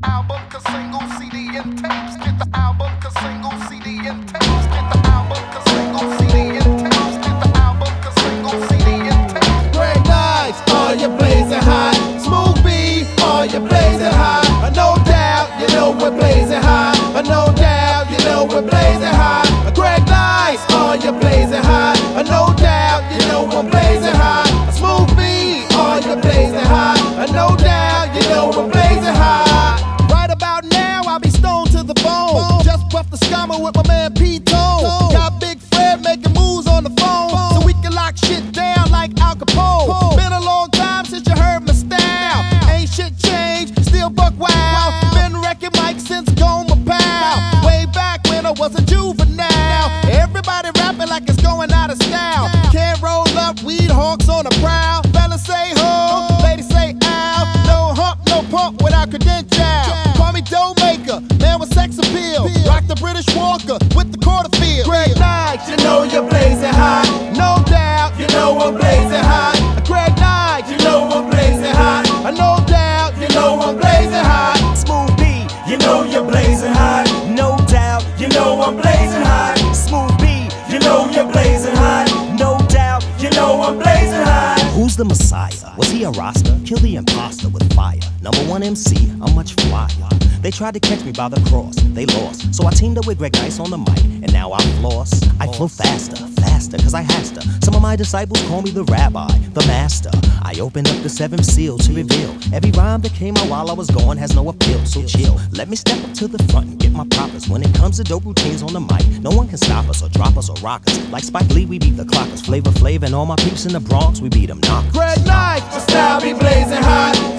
album, 'cause single CD and tapes. Get the album, 'cause single CD and tapes. Get the album, 'cause single CD and tapes. Get the album, 'cause single CD and tapes. Greg Nice, are you blazing hot? Smooth B, are you blazing hot? No doubt, you know we're blazing hot. No doubt, you know we're blazing hot. Greg Nice, are you blazing hot? No doubt, you know we're blazing hot. Smooth B, are you blazing hot? No doubt, you know we're blazing hot. Right about now, I'll be stoned to the bone. Just puff the scammer with my man P-Tone. Got Big Fred making moves on the phone, so we can lock shit down like Al Capone. Been a long time since you heard my style. Ain't shit changed, still buck wild. Been wrecking mics since Goma Pal. Way back when I was a juvenile. Everybody rapping like it's going out of style. Can't roll up weed hawks on the prowl. Fellas say ho, ladies say ow. No hump, no pump without credential. Call me dough maker, man with sex appeal. Rock the British Walker with the quarter field. Greg Nice, you know you're blazing hot. No doubt, you know I'm blazing hot. Greg Nice, you know I'm blazing hot. No doubt, you know I'm blazing hot. Smooth B, you know you're blazing hot. No doubt, you know I'm blazing hot. Smooth B, you know you're blazing hot. No doubt, you know I'm blazing hot. Who's the Messiah? Was he a Rasta? Kill the imposter with fire. Number one MC, I'm much flyer. They tried to catch me by the cross, they lost. So I teamed up with Greg Nice on the mic, and now I'm lost. I flow faster, cause I has to. Some of my disciples call me the rabbi, the master. I opened up the seventh seal to reveal every rhyme that came out while I was gone has no appeal, so chill. Let me step up to the front and get my props. When it comes to dope routines on the mic, no one can stop us or drop us or rock us. Like Spike Lee, we beat the clockers. Flavor Flav and all my peeps in the Bronx, we beat them knockers. Greg Nice, my style be blazing hot.